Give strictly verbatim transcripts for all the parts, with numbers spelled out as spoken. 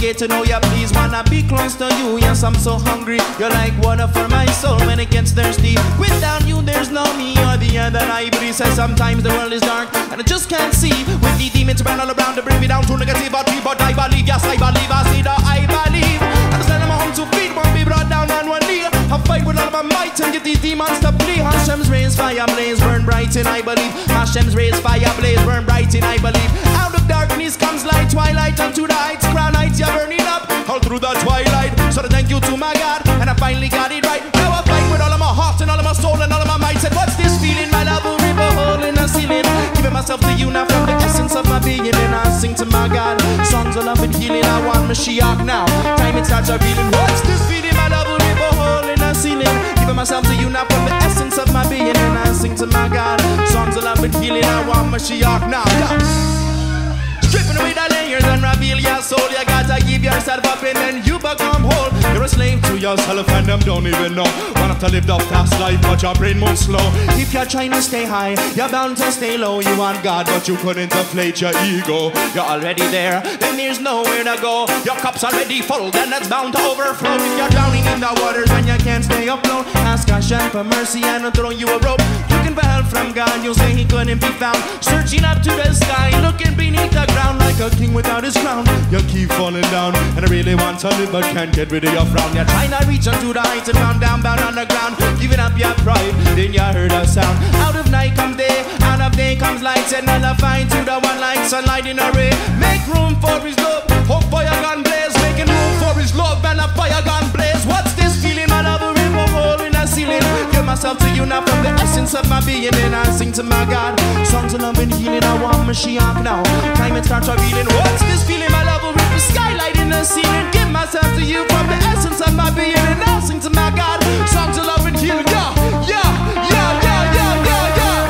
get to know ya, please wanna be close to you. Yes, I'm so hungry, you're like water for my soul when it gets thirsty. Without you there's no me, you're the air that I breathe. Says sometimes the world is dark and I just can't see. With the demons around all around to bring me down to negativity, but I believe, yes I believe, I see that I believe. Understand I'm home to feet, won't be brought down on one knee. I fight with all of my might and get these demons to flee. Hashem's rays, fire blaze, burn bright and I believe. Hashem's rays, fire blaze, burn bright and I believe. Out of darkness comes light, twilight unto the heights. Crown heights, you're burning up all through the twilight. So thank you to my God, and I finally got it right. Now I fight with all of my heart and all of my soul and all of my might. Said, what's this feeling? My love will rip a hole in the ceiling. Giving myself to you now from the essence of my being. And I sing to my God, songs of love and healing. I want Mashiach now. Time it starts revealing. What's this feeling? My love will rip a hole in the ceiling. Giving myself to you now from the essence of my being. And I sing to my God, songs of love and healing. I want Mashiach now. Yeah. Stripping away the layers and reveal your soul. You gotta give yourself up and then you become whole. You're a slave to yourself and them don't even know. Want to live the fast life but your brain moves slow. If you're trying to stay high, you're bound to stay low. You want God but you couldn't inflate your ego. You're already there, then there's nowhere to go. Your cup's already full, then that's bound to overflow. If you're drowning in the waters and you can't stay afloat, ask Hashem for mercy and I'll throw you a rope. Looking for help from God, you'll say he couldn't be found. Searching up to the sky, looking beneath the ground. Like a king without his crown, you keep falling down. And I really want to live but can't get rid of your frown. You're trying to reach onto the heights and round down, bound on the ground. Giving up your pride, then you heard a sound. Out of night comes day, out of day comes light. And I'll find to the one like sunlight in a ray. Make room for his love, hope fire gun blaze. Making room for his love and a fire gun blaze. What's this feeling? My love will rip a hole in the ceiling. Give myself to you now from the essence of my being. And I sing to my God, songs of love and healing. I want Mashiach now. Time it starts revealing. What's this feeling? My love will rip the skylight in the ceiling. Give myself to you from the essence of my being. And I'll sing to my God, songs of love and healing. Yeah, yeah, yeah, yeah, yeah, yeah, yeah.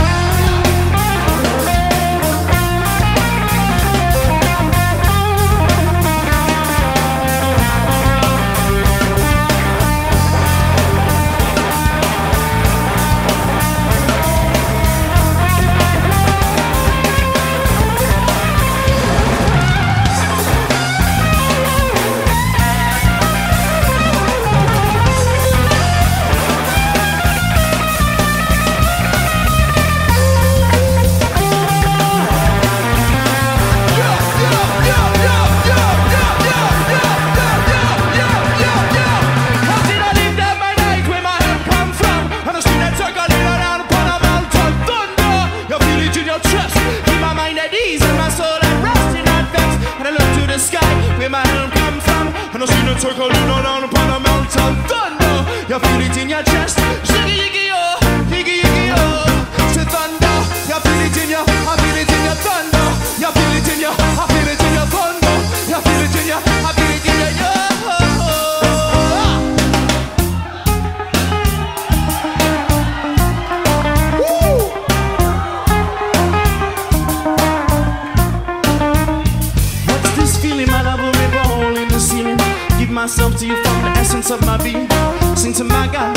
Circling around upon a mount of thunder. You feel it in your chest. Shiggy yiggy oh, yiggy yiggy oh. Say thunder. You feel it in your, I feel it in your thunder. You feel it in your, I feel it in your thunder. You feel it in your, I feel it in your, yeah. What's this feeling? My love will rip a hole in the ceiling. Myself to you from the essence of my being. Sing to my God.